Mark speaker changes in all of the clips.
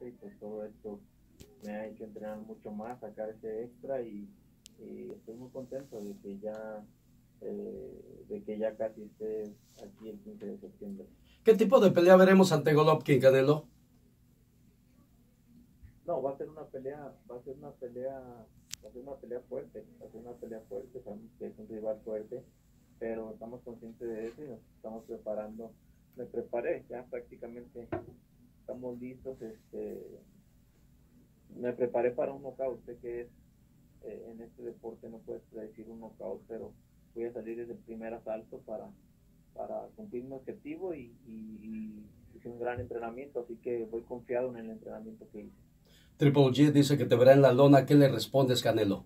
Speaker 1: y pues todo esto me ha hecho entrenar mucho más, sacar ese extra y estoy muy contento de que ya casi esté aquí el 15 de septiembre.
Speaker 2: ¿Qué tipo de pelea veremos ante Golovkin, Canelo?
Speaker 1: No, va a ser una pelea, va a ser una pelea, va a ser una pelea fuerte, va a ser una pelea fuerte, sabemos que es un rival fuerte, pero estamos conscientes de eso y nos estamos preparando. Me preparé, ya prácticamente estamos listos, me preparé para un knockout, sé que es, en este deporte no puedes predecir un knockout, pero voy a salir desde el primer asalto para cumplir mi objetivo y hice un gran entrenamiento, así que voy confiado en el entrenamiento que hice.
Speaker 2: Triple G dice que te verá en la lona. ¿Qué le respondes, Canelo?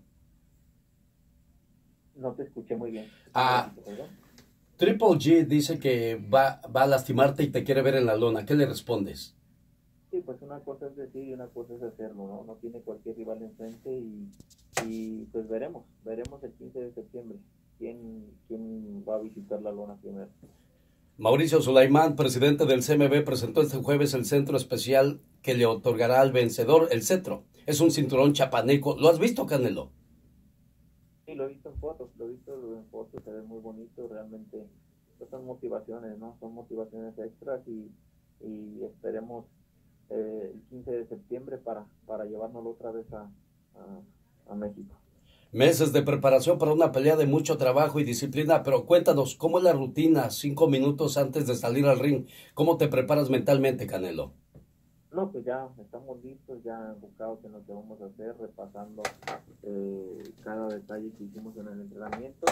Speaker 1: No te escuché muy bien.
Speaker 2: Repito, Triple G dice que va a lastimarte y te quiere ver en la lona. ¿Qué le respondes?
Speaker 1: Sí, pues una cosa es decir y una cosa es hacerlo, ¿no? No tiene cualquier rival enfrente y pues veremos el 15 de septiembre quién va a visitar la lona primero.
Speaker 2: Mauricio Sulaimán, presidente del CMB, presentó este jueves el centro especial que le otorgará al vencedor el cetro. Es un cinturón chapaneco. ¿Lo has visto, Canelo?
Speaker 1: Sí, lo he visto en fotos, se ve muy bonito, realmente pues son motivaciones, ¿no? Son motivaciones extras y esperemos el 15 de septiembre para llevárnoslo otra vez a México.
Speaker 2: Meses de preparación para una pelea de mucho trabajo y disciplina, pero cuéntanos, ¿cómo es la rutina 5 minutos antes de salir al ring? ¿Cómo te preparas mentalmente, Canelo?
Speaker 1: No, pues ya estamos listos, ya enfocados en lo que vamos a hacer, repasando cada detalle que hicimos en el entrenamiento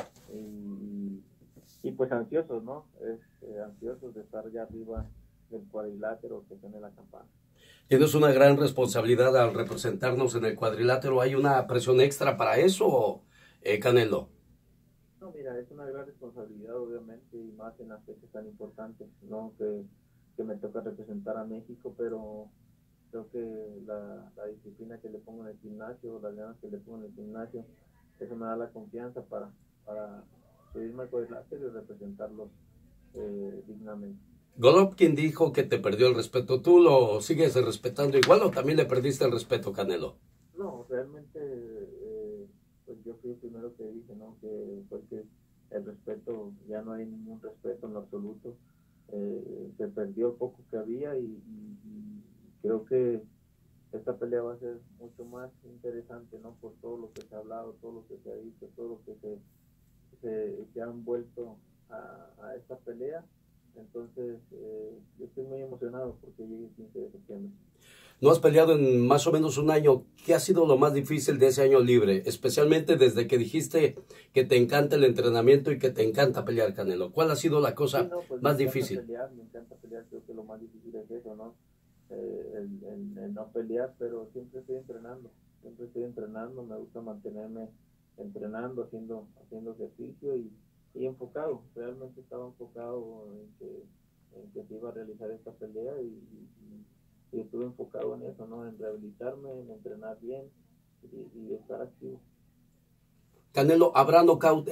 Speaker 1: y pues ansiosos, ¿no? Ansiosos de estar ya arriba del cuadrilátero que tiene la campana.
Speaker 2: Tienes una gran responsabilidad al representarnos en el cuadrilátero. ¿Hay una presión extra para eso, Canelo?
Speaker 1: No, mira, es una gran responsabilidad, obviamente, y más en las fechas tan importantes, ¿no? Que me toca representar a México, pero creo que la disciplina que le pongo en el gimnasio, las ganas que le pongo en el gimnasio, eso me da la confianza para subirme al cuadrilátero y representarlos dignamente.
Speaker 2: Golovkin dijo que te perdió el respeto. ¿Tú lo sigues respetando igual o también le perdiste el respeto, Canelo?
Speaker 1: No, realmente, pues yo fui el primero que dije, ¿no? Que fue que el respeto, ya no hay ningún respeto en lo absoluto. Se perdió el poco que había y creo que esta pelea va a ser mucho más interesante, ¿no? Por todo lo que se ha hablado, todo lo que se ha dicho, todo lo que se han vuelto a esta pelea. Entonces, yo estoy muy emocionado porque llegue el 15 de septiembre.
Speaker 2: No has peleado en más o menos un año. ¿Qué ha sido lo más difícil de ese año libre? Especialmente desde que dijiste que te encanta el entrenamiento y que te encanta pelear, Canelo. ¿Cuál ha sido la cosa
Speaker 1: Sí, no, pues
Speaker 2: más difícil?
Speaker 1: me encanta pelear, creo que lo más difícil es eso, ¿no? El no pelear, pero siempre estoy entrenando, me gusta mantenerme entrenando, haciendo ejercicio y enfocado, realmente estaba enfocado en que se iba a realizar esta pelea y estuve enfocado en eso, ¿no? En rehabilitarme, en entrenar bien y estar activo.
Speaker 2: Canelo, ¿habrá knockout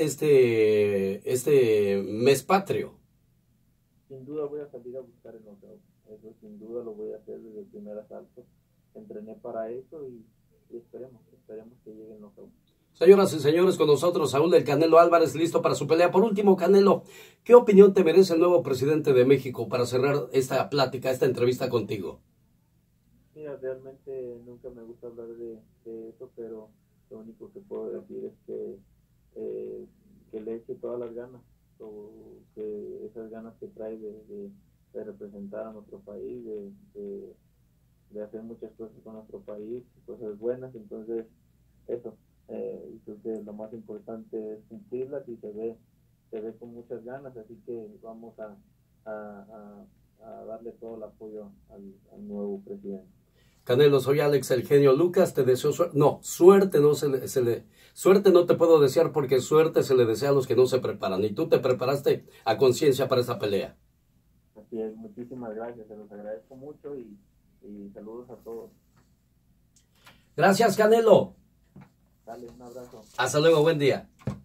Speaker 2: este mes patrio?
Speaker 1: Sin duda voy a salir a buscar el knockout, eso sin duda lo voy a hacer desde el primer asalto, entrené para eso y esperemos que llegue el knockout.
Speaker 2: Señoras y señores, con nosotros Saúl El Canelo Álvarez, listo para su pelea. Por último, Canelo, ¿qué opinión te merece el nuevo presidente de México para cerrar esta plática, esta entrevista contigo?
Speaker 1: Mira, realmente nunca me gusta hablar de eso, pero lo único que puedo decir es que le eche todas las ganas, o que esas ganas que trae de representar a nuestro país, de hacer muchas cosas con nuestro país, cosas buenas, entonces eso, y creo que lo más importante es cumplirlas y se ve con muchas ganas, así que vamos a darle todo el apoyo al nuevo presidente.
Speaker 2: Canelo, soy Alex El Genio Lucas, te deseo suerte. No, suerte no suerte no te puedo desear porque suerte se le desea a los que no se preparan. Y tú te preparaste a conciencia para esta pelea.
Speaker 1: Así es, muchísimas gracias, se los agradezco mucho y saludos a todos.
Speaker 2: Gracias, Canelo.
Speaker 1: Dale, un abrazo.
Speaker 2: Hasta luego, buen día.